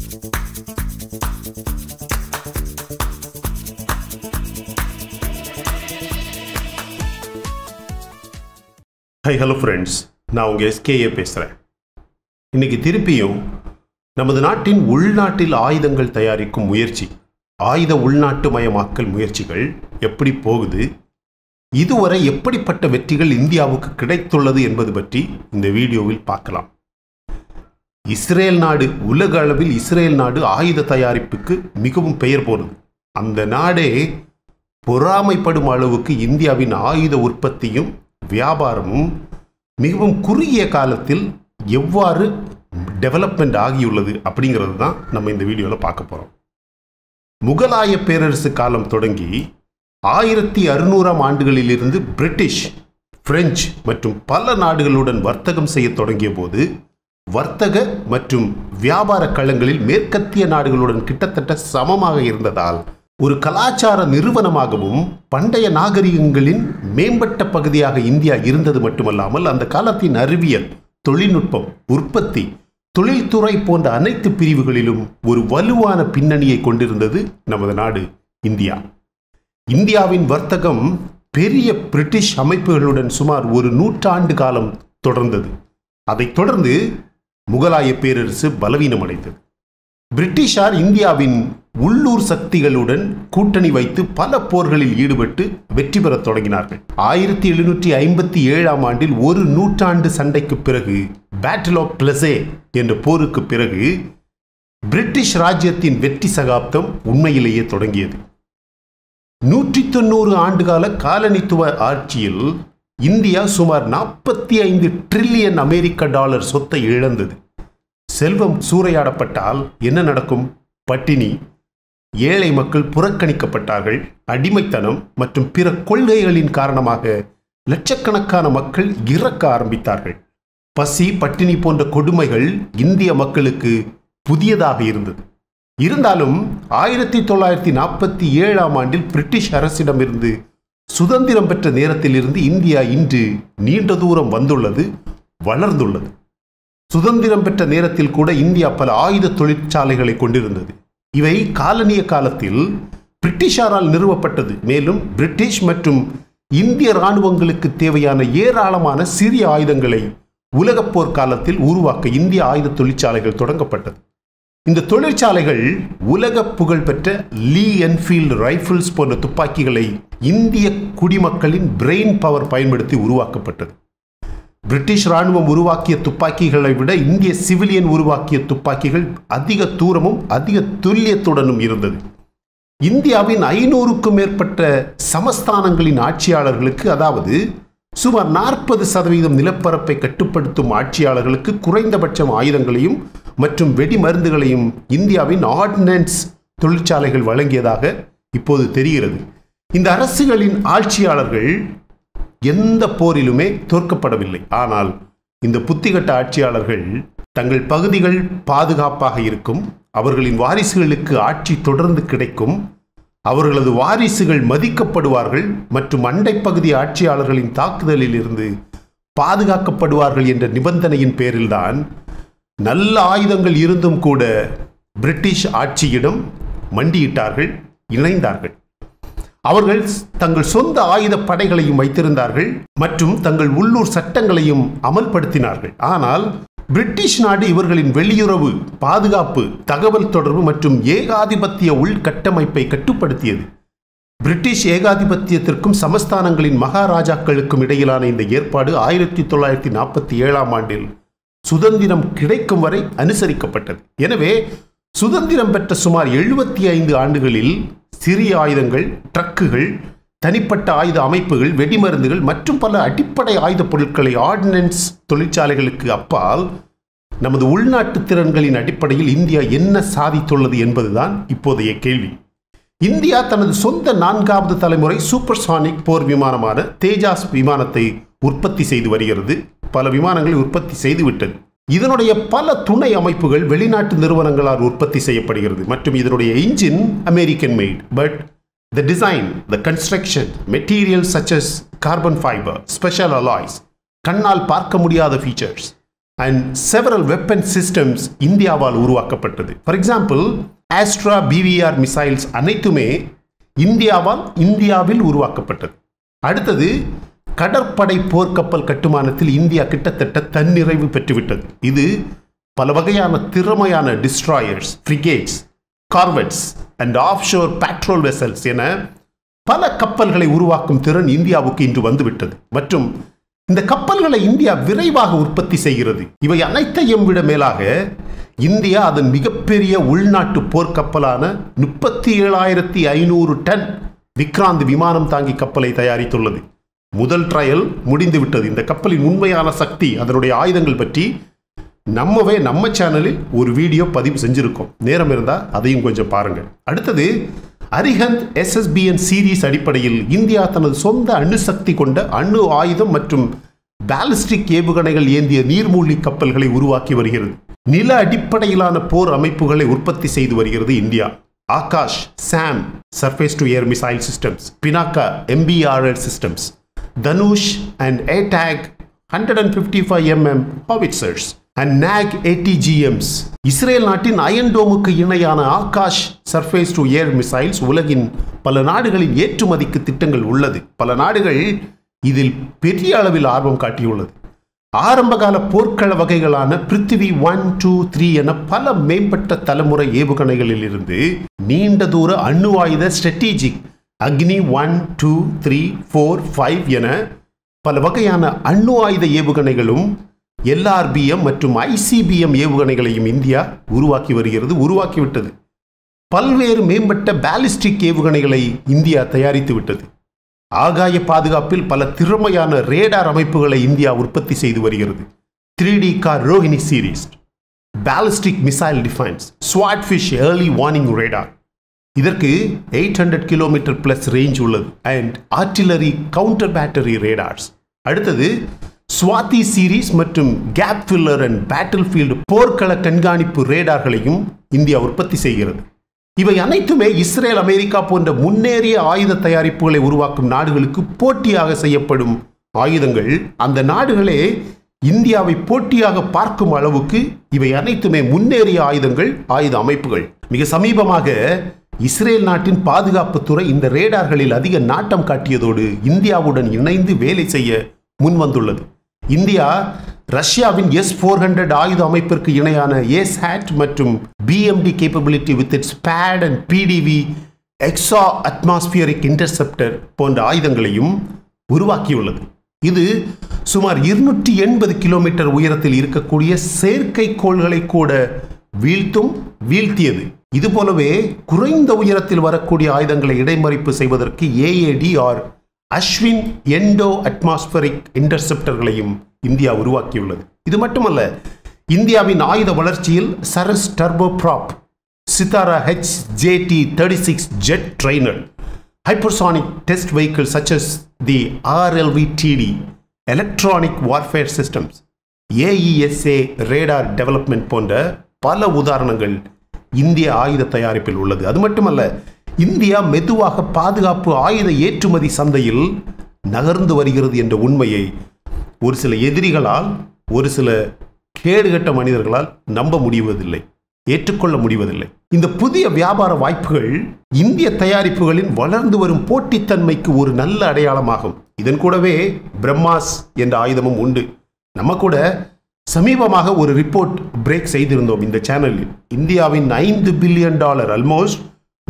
Hi, hello friends. நான் உங்க SKA பேசுறேன். இன்னைக்கு திருப்பியும் நமது நாட்டின் உள்நாட்டில் ஆயுதங்கள் தயாரிக்கும் முயற்சி, ஆயுத உள்நாட்டுமயமாக்கல் முயற்சிகள் எப்படி போகுது, இதுவரை எப்படிப்பட்ட வெற்றிகள் இந்தியாவுக்கு கிடைத்துள்ளது என்பது பற்றி இந்த வீடியோவில் பார்க்கலாம். இஸ்ரேல் நாடு, உலக அளவில் இஸ்ரேல் நாடு ஆயுத தயாரிப்புக்கு மிகவும் பெயர் போனது. அந்த நாடே பொறாமைப்படும் அளவுக்கு இந்தியாவின் ஆயுத உற்பத்தியும் வியாபாரமும் மிகவும் குறுகிய காலத்தில் எவ்வாறு டெவலப்மெண்ட் ஆகியுள்ளது அப்படிங்கிறது தான் நம்ம இந்த வீடியோவில் பார்க்க போகிறோம். முகலாய பேரரசு காலம் தொடங்கி 1600ஆம் ஆண்டுகளிலிருந்து பிரிட்டிஷ், பிரெஞ்சு மற்றும் பல நாடுகளுடன் வர்த்தகம் செய்ய தொடங்கிய போது வர்த்தக மற்றும் வியாபார களங்களில் மேற்கத்திய நாடுகளுடன் கிட்டத்தட்ட சமமாக இருந்ததால் ஒரு கலாச்சார நிறுவனமாகவும் பண்டைய நாகரிகங்களின் மேம்பட்ட பகுதியாக இந்தியா இருந்தது மட்டுமல்லாமல் அந்த காலத்தின் அறிவியல், தொழில்நுட்பம், உற்பத்தி, தொழில்துறை போன்ற அனைத்து பிரிவுகளிலும் ஒரு வலுவான பின்னணியை கொண்டிருந்தது நமது நாடு இந்தியா. இந்தியாவின் வர்த்தகம் பெரிய பிரிட்டிஷ் அமைப்புகளுடன் சுமார் ஒரு நூற்றாண்டு காலம் தொடர்ந்தது. அதைத் தொடர்ந்து முகலாய பேரரசு பலவீனமடைந்தது. பிரிட்டிஷார் இந்தியாவின் உள்ளூர் சக்திகளுடன் கூட்டணி வைத்து பல போர்களில் ஈடுபட்டு வெற்றி பெறத் தொடங்கினார்கள். 1757ஆம் ஆண்டில் ஒரு நூற்றாண்டு சண்டைக்கு பிறகு, பேட்டில் ஆஃப் பிளஸே என்ற போருக்கு பிறகு பிரிட்டிஷ் ராஜ்யத்தின் வெற்றி சகாப்தம் உண்மையிலேயே தொடங்கியது. 190 ஆண்டுகால காலனித்துவ ஆட்சியில் இந்தியா சுமார் 45 டிரில்லியன் அமெரிக்க டாலர் சொத்தை இழந்தது. செல்வம் சூறையாடப்பட்டால் என்ன நடக்கும்? பட்டினி, ஏழை மக்கள் புறக்கணிக்கப்பட்டார்கள். அடிமைத்தனம் மற்றும் பிற கொள்கைகளின் காரணமாக லட்சக்கணக்கான மக்கள் இறக்க ஆரம்பித்தார்கள். பசி, பட்டினி போன்ற கொடுமைகள் இந்திய மக்களுக்கு புதியதாக இருந்தது. இருந்தாலும் 1947ஆம் ஆண்டில் பிரிட்டிஷ் அரசிடமிருந்து சுதந்திரம் பெற்ற நேரத்திலிருந்து இந்தியா இன்று நீண்ட தூரம் வந்துள்ளது, வளர்ந்துள்ளது. சுதந்திரம் பெற்ற நேரத்தில் கூட இந்தியா பல ஆயுத தொழிற்சாலைகளை கொண்டிருந்தது. இவை காலனிய காலத்தில் பிரிட்டிஷாரால் நிறுவப்பட்டது. மேலும் பிரிட்டிஷ் மற்றும் இந்திய இராணுவங்களுக்கு தேவையான ஏராளமான சிறிய ஆயுதங்களை உலகப் போர் காலத்தில் உருவாக்க இந்திய ஆயுத தொழிற்சாலைகள் தொடங்கப்பட்டது. இந்த தொழிற்சாலைகள் உலக புகழ்பெற்ற லீ என்ஃபீல்டு ரைஃபிள்ஸ் போன்ற துப்பாக்கிகளை இந்திய குடிமக்களின் பிரெயின் பவர் பயன்படுத்தி உருவாக்கப்பட்டது. பிரிட்டிஷ் இராணுவம் உருவாக்கிய துப்பாக்கிகளை விட இந்திய சிவிலியன் உருவாக்கிய துப்பாக்கிகள் அதிக தூரமும் அதிக துல்லியத்துடனும் இருந்தது. இந்தியாவின் 500க்கும் மேற்பட்ட சமஸ்தானங்களின் ஆட்சியாளர்களுக்கு, அதாவது சுமார் 40% நிலப்பரப்பை கட்டுப்படுத்தும் ஆட்சியாளர்களுக்கு குறைந்தபட்சம் ஆயுதங்களையும் மற்றும் வெடி மருந்துகளையும் இந்தியாவின் ஆர்டினன்ஸ் தொழிற்சாலைகள் வழங்கியதாக இப்போது தெரிகிறது. இந்த அரசுகளின் ஆட்சியாளர்கள் எந்த போரிலுமே தோற்கப்படவில்லை. ஆனால் இந்த புத்திகட்ட ஆட்சியாளர்கள் தங்கள் பகுதிகள் பாதுகாப்பாக இருக்கும், அவர்களின் வாரிசுகளுக்கு ஆட்சி தொடர்ந்து கிடைக்கும், அவர்களது வாரிசுகள் மதிக்கப்படுவார்கள் மற்றும் அண்டை பகுதி ஆட்சியாளர்களின் தாக்குதலில் இருந்து பாதுகாக்கப்படுவார்கள் என்ற நிபந்தனையின் பேரில்தான் நல்ல ஆயுதங்கள் இருந்தும் கூட பிரிட்டிஷ் ஆட்சியிடம் மண்டியிட்டார்கள், இணைந்தார்கள். அவர்கள் தங்கள் சொந்த ஆயுத படைகளையும் வைத்திருந்தார்கள் மற்றும் தங்கள் உள்ளூர் சட்டங்களையும் அமல்படுத்தினார்கள். ஆனால் பிரிட்டிஷ் நாடு இவர்களின் வெளியுறவு, பாதுகாப்பு, தகவல் தொடர்பு மற்றும் ஏகாதிபத்திய உள்கட்டமைப்பை கட்டுப்படுத்தியது. பிரிட்டிஷ் ஏகாதிபத்தியத்திற்கும் சமஸ்தானங்களின் மகாராஜாக்களுக்கும் இடையிலான இந்த ஏற்பாடு 1947ஆம் ஆண்டில் சுதந்திரம் கிடைக்கும் வரை அனுசரிக்கப்பட்டது. எனவே சுதந்திரம் பெற்ற சுமார் 75 ஆண்டுகளில் சிறிய ஆயுதங்கள், ட்ரக்குகள், தனிப்பட்ட ஆயுத அமைப்புகள், வெடிமருந்துகள் மற்றும் பல அடிப்படை ஆயுத பொருட்களை ஆர்டினன்ஸ் தொழிற்சாலைகளுக்கு அப்பால் நமது உள்நாட்டு திறன்களின் அடிப்படையில் இந்தியா என்ன சாதித்துள்ளது என்பதுதான் இப்போதைய கேள்வி. இந்தியா தனது சொந்த 4வது தலைமுறை சூப்பர்சானிக் போர் விமானமான தேஜாஸ் விமானத்தை உற்பத்தி செய்து வருகிறது. பல விமானங்களை உற்பத்தி செய்துவிட்டது. இதனுடைய பல துணை அமைப்புகள் வெளிநாட்டு நிறுவனங்களால் உற்பத்தி செய்யப்படுகிறது மற்றும் இதனுடைய engine American made. But the design, the construction, materials such as carbon fiber, special alloys, கண்ணால் பார்க்க முடியாத features, and several weapon systems இந்தியாவால் உருவாக்கப்பட்டது. For example, Astra BVR missiles அனைத்துமே இந்தியாவில் உருவாக்கப்பட்டது. அடுத்தது, கடற்படை போர்க்கப்பல் கட்டுமானத்தில் இந்தியா கிட்டத்தட்ட தன்னிறைவு பெற்றுவிட்டது. இது பல வகையான திறமையான destroyers, frigates, corvettes and offshore patrol vessels என பல கப்பல்களை உருவாக்கும் திறன் இந்தியாவுக்கு இன்று வந்துவிட்டது. மற்றும் இந்த கப்பல்களை இந்தியா விரைவாக உற்பத்தி செய்கிறது. இவை அனைத்தையும் விட மேலாக இந்தியா அதன் மிகப்பெரிய உள்நாட்டு போர்க்கப்பலான 37,500 டன் விக்ராந்த் விமானம் தாங்கி கப்பலை தயாரித்துள்ளது. முதல் ட்ரையல் முடிந்துவிட்டது. இந்த கப்பலின் உண்மையான சக்தி, அதனுடைய ஆயுதங்கள் பற்றி நம்ம சேனலில் ஒரு வீடியோ பதிவு செஞ்சிருக்கோம். நேரம் இருந்தால் அதையும் கொஞ்சம் பாருங்கள். அடுத்தது, அரிஹந்த் SSBN சீரீஸ் அடிப்படையில் இந்தியா தனது சொந்த அணுசக்தி கொண்ட அணு ஆயுதம் மற்றும் பாலிஸ்டிக் ஏவுகணைகள் ஏந்திய நீர்மூழ்கி கப்பல்களை உருவாக்கி வருகிறது. நில அடிப்படையிலான போர் அமைப்புகளை உற்பத்தி செய்து வருகிறது India. Akash, SAM surface to air missile systems, Pinaka MBRL systems, Dhanush and ATAG 155mm howitzers and NAG ATGMs. Israel நாட்டின் அயன் டோமுக்கு இணையான Akash surface to air missiles உலகின் பல நாடுகளின் ஏற்றுமதிக்கு திட்டங்கள் உள்ளது. பல நாடுகள் இதில் பெரிய அளவில் ஆர்வம் காட்டியுள்ளது. ஆரம்பகால போர்க்கள வகைகளான பிருத்திவி 1, 2, 3 என பல மேம்பட்ட தலைமுறை ஏவுகணைகளில் இருந்து நீண்ட தூர அணு ஆயுத ஸ்ட்ராட்டஜிக் அக்னி 1, 2, 3, 4, 5 என பல வகையான அணு ஆயுத ஏவுகணைகளும் LRBM மற்றும் ICBM ஏவுகணைகளையும் இந்தியா உருவாக்கிவிட்டது. பல்வேறு மேம்பட்ட பாலிஸ்டிக் ஏவுகணைகளை இந்தியா தயாரித்து விட்டது. ஆகாய பாதுகாப்பில் பல திறமையான ரேடார் அமைப்புகளை இந்தியா உற்பத்தி செய்து வருகிறது. 3D car Rohini series, ballistic missile defence, swordfish early warning radar, இதற்கு 800 கிலோமீட்டர் பிளஸ் ரேஞ்ச் உள்ளது. And artillery counter battery radars. அடுத்தது, ஸ்வாதி சீரீஸ் மற்றும் gap filler and battlefield போர்க்கள கண்காணிப்பு ரேடார்களையும் இந்தியா உற்பத்தி செய்கிறது. இவை அனைத்துமே இஸ்ரேல், அமெரிக்கா போன்ற முன்னேறிய ஆயுத தயாரிப்புகளை உருவாக்கும் நாடுகளுக்கு போட்டியாக செய்யப்படும் ஆயுதங்கள். அந்த நாடுகளே இந்தியாவை போட்டியாக பார்க்கும் அளவுக்கு இவை அனைத்துமே முன்னேறிய ஆயுதங்கள், ஆயுத அமைப்புகள். மிக சமீபமாக இஸ்ரேல் நாட்டின் பாதுகாப்புத்துறை இந்த ரேடார்களில் அதிக நாட்டம் காட்டியதோடு இந்தியாவுடன் இணைந்து வேலை செய்ய முன்வந்துள்ளது. இந்தியா ரஷ்யாவின் S-400 ஆயுத அமைப்பிற்கு இணையான ASAT மற்றும் BMD capability with its PAD and PDV exo atmospheric interceptor போன்ற ஆயுதங்களையும் உருவாக்கியுள்ளது. இது சுமார் 280 கிலோமீட்டர் உயரத்தில் இருக்கக்கூடிய செயற்கைக்கோள்களை கூட வீழ்த்தியது. இதுபோலவே குறைந்த உயரத்தில் வரக்கூடிய ஆயுதங்களை இடைமறிப்பு செய்வதற்கு AAD or Ashwin endo atmospheric இன்டர்செப்டர்களையும் இந்தியா உருவாக்கியுள்ளது. இது மட்டுமல்ல, இந்தியாவின் ஆயுத வளர்ச்சியில் Saras turboprop, Sitara HJT-36 jet trainer, hypersonic test vehicle such as the RLV-TD, electronic warfare systems, AESA radar development போன்ற பல உதாரணங்கள் இந்திய ஆயுத தயாரிப்பில் உள்ளது. அது மட்டுமல்ல, இந்தியா மெதுவாக பாதுகாப்பு ஆயுத ஏற்றுமதி சந்தையில் நகர்ந்து வருகிறது என்ற உண்மையை ஒரு சில எதிரிகளால், ஒரு சில கேடுகட்ட மனிதர்களால் நம்ப முடிவதில்லை, ஏற்றுக்கொள்ள முடிவதில்லை. இந்த புதிய வியாபார வாய்ப்புகள் இந்திய தயாரிப்புகளின் வளர்ந்து வரும் போட்டித்தன்மைக்கு ஒரு நல்ல அடையாளமாகும். இதன் கூடவே பிரம்மாஸ் என்ற ஆயுதமும் உண்டு. நம்ம கூட சமீபமாக ஒரு ரிப்போர்ட் பிரேக் செய்திருந்தோம் இந்த சேனலில். இந்தியாவின் $5 பில்லியன் ஆல்மோஸ்ட்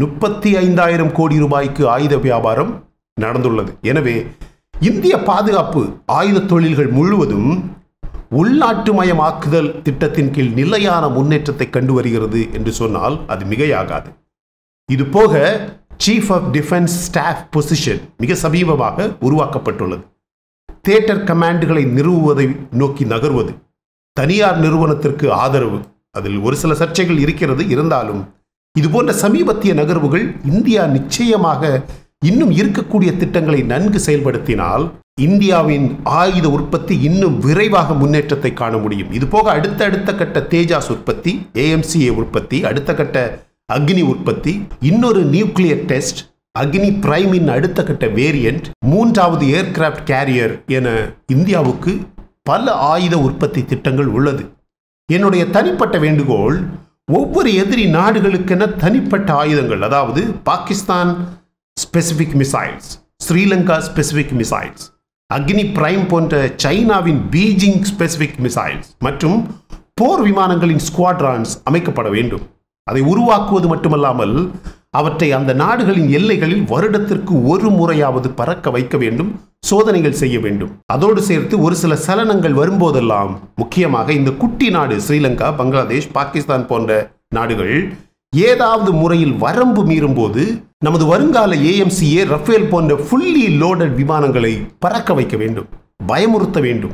35,000 கோடி ரூபாய்க்கு ஆயுத வியாபாரம் நடந்துள்ளது. எனவே இந்திய பாதுகாப்பு ஆயுத தொழில்கள் முழுவதும் உள்நாட்டு மயமாக்குதல் திட்டத்தின் கீழ் நிலையான முன்னேற்றத்தை கண்டு வருகிறது என்று சொன்னால் அது மிகையாகாது. இது போக chief of defence staff position மிக சமீபமாக உருவாக்கப்பட்டுள்ளது. தியேட்டர் கமாண்டுகளை நிறுவுவதை நோக்கி நகர்வது, தனியார் நிறுவனத்திற்கு ஆதரவு, அதில் ஒரு சில சர்ச்சைகள் இருக்கிறது. இருந்தாலும் இதுபோன்ற சமீபத்திய நகர்வுகள் இந்தியா நிச்சயமாக இன்னும் இருக்கக்கூடிய திட்டங்களை நன்கு செயல்படுத்தினால் இந்தியாவின் ஆயுத உற்பத்தி இன்னும் விரைவாக முன்னேற்றத்தை காண முடியும். இது போக அடுத்த கட்ட தேஜாஸ் உற்பத்தி, AMCA உற்பத்தி, அடுத்த கட்ட அக்னி உற்பத்தி, இன்னொரு நியூக்ளியர் டெஸ்ட், அக்னி பிரைமின் அடுத்த கட்ட வேரியன்ட், 3வது ஏர்கிராஃப்ட் கேரியர் என இந்தியாவுக்கு பல ஆயுத உற்பத்தி திட்டங்கள் உள்ளது. என்னுடைய தனிப்பட்ட வேண்டுகோள், ஒவ்வொரு எதிரி நாடுகளுக்கென தனிப்பட்ட ஆயுதங்கள், அதாவது Pakistan specific missiles, Sri Lanka specific missiles, Agni prime போன்ற சைனாவின் பீஜிங் ஸ்பெசிபிக் மிசைல்ஸ் மற்றும் போர் விமானங்களின் ஸ்குவாட்ரான்ஸ் அமைக்கப்பட வேண்டும். அதை உருவாக்குவது மட்டுமல்லாமல் அவற்றை அந்த நாடுகளின் எல்லைகளில் வருடத்திற்கு ஒரு முறையாவது பறக்க வைக்க வேண்டும், சோதனைகள் செய்ய வேண்டும். அதோடு சேர்த்து ஒரு சில சலனங்கள் வரும்போதெல்லாம், முக்கியமாக இந்த குட்டி நாடு ஸ்ரீலங்கா, பங்களாதேஷ், பாகிஸ்தான் போன்ற நாடுகள் ஏதாவது முறையில் வரம்பு மீறும் போது நமது வருங்கால AMCA, ரஃபேல் போன்ற ஃபுல்லி லோடட் விமானங்களை பறக்க வைக்க வேண்டும், பயமுறுத்த வேண்டும்.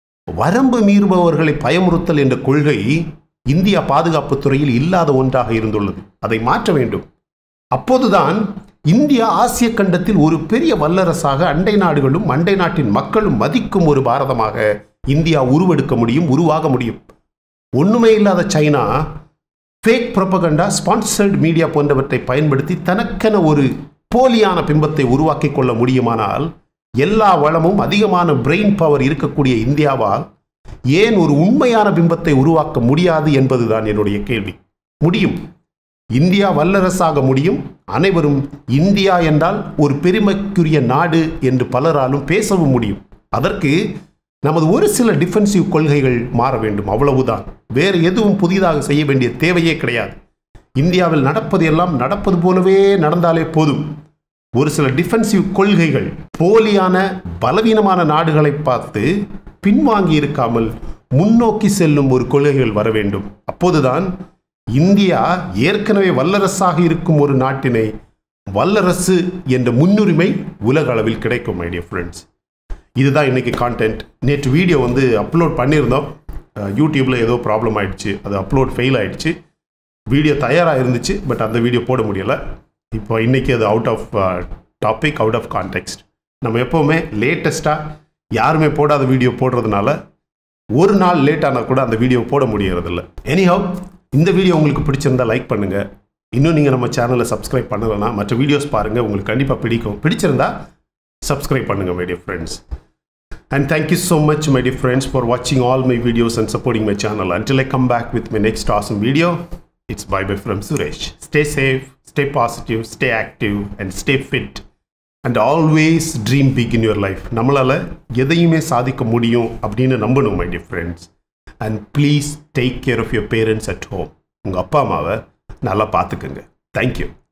வரம்பு மீறுபவர்களை பயமுறுத்தல் என்ற கொள்கை இந்தியா பாதுகாப்பு துறையில் இல்லாத ஒன்றாக இருந்துள்ளது. அதை மாற்ற வேண்டும். அப்போதுதான் இந்தியா ஆசிய கண்டத்தில் ஒரு பெரிய வல்லரசாக அண்டை நாடுகளும் அண்டை நாட்டின் மக்களும் மதிக்கும் ஒரு பாரதமாக இந்தியா உருவெடுக்க முடியும், உருவாக முடியும். ஒண்ணுமே இல்லாத China fake propaganda, sponsored media போன்றவற்றை பயன்படுத்தி தனக்கென ஒரு போலியான பிம்பத்தை உருவாக்கி கொள்ள முடியுமானால், எல்லா வளமும் அதிகமான பிரெயின் பவர் இருக்கக்கூடிய இந்தியாவால் ஏன் ஒரு உண்மையான பிம்பத்தை உருவாக்க முடியாது என்பதுதான் என்னுடைய கேள்வி. முடியும். இந்தியா வல்லரசாக முடியும். அனைவரும் இந்தியா என்றால் ஒரு பெருமைக்குரிய நாடு என்று பலராலும் பேசவும் முடியும். அதற்கு நமது ஒரு சில டிஃபென்சிவ் கொள்கைகள் மாற வேண்டும், அவ்வளவுதான். வேறு எதுவும் புதிதாக செய்ய வேண்டிய தேவையே கிடையாது. இந்தியாவில் நடப்பது எல்லாம் நடப்பது போலவே நடந்தாலே போதும். ஒரு சில டிஃபென்சிவ் கொள்கைகள், போலியான பலவீனமான நாடுகளை பார்த்து பின்வாங்கி இருக்காமல் முன்னோக்கி செல்லும் ஒரு கொள்கைகள் வர வேண்டும். அப்போதுதான் இந்தியா ஏற்கனவே வல்லரசாக இருக்கும் ஒரு நாட்டினை வல்லரசு என்ற முன்னுரிமை உலக அளவில் கிடைக்கும். மை டியர் ஃப்ரெண்ட்ஸ், இதுதான் இன்னைக்கு கான்டென்ட். நேற்று வீடியோ அப்லோட் பண்ணியிருந்தோம். யூடியூப்பில் ஏதோ ப்ராப்ளம் ஆயிடுச்சு, அது அப்லோட் ஃபெயில் ஆயிடுச்சு. வீடியோ தயாராக இருந்துச்சு, பட் அந்த வீடியோ போட முடியலை. இப்போ இன்றைக்கி அது out of topic, out of context. நம்ம எப்போவுமே லேட்டஸ்ட்டாக யாருமே போடாத வீடியோ போடுறதுனால ஒரு நாள் லேட் ஆனால் கூட அந்த வீடியோ போட முடியறதில்ல. எனிஹவ், இந்த வீடியோ உங்களுக்கு பிடிச்சிருந்தா லைக் பண்ணுங்கள். இன்னும் நீங்கள் நம்ம சேனலை சப்ஸ்கிரைப் பண்ணலைன்னா மற்ற வீடியோஸ் பாருங்கள், உங்களுக்கு கண்டிப்பாக பிடிக்கும். பிடிச்சிருந்தா சப்ஸ்கிரைப் பண்ணுங்கள் my dear friends. And thank you so much my dear friends for watching all my videos and supporting my channel. Until I come back with my next awesome video, it's bye bye from Suresh. Stay safe, stay positive, stay active and stay fit. And always dream big in your life. நம்மளால எதையுமே சாதிக்க முடியும் அப்படின்னு நம்பணும் my dear friends. And please take care of your parents at home. உங்க அப்பா அம்மாவை நல்லா பார்த்துக்கங்க. Thank you.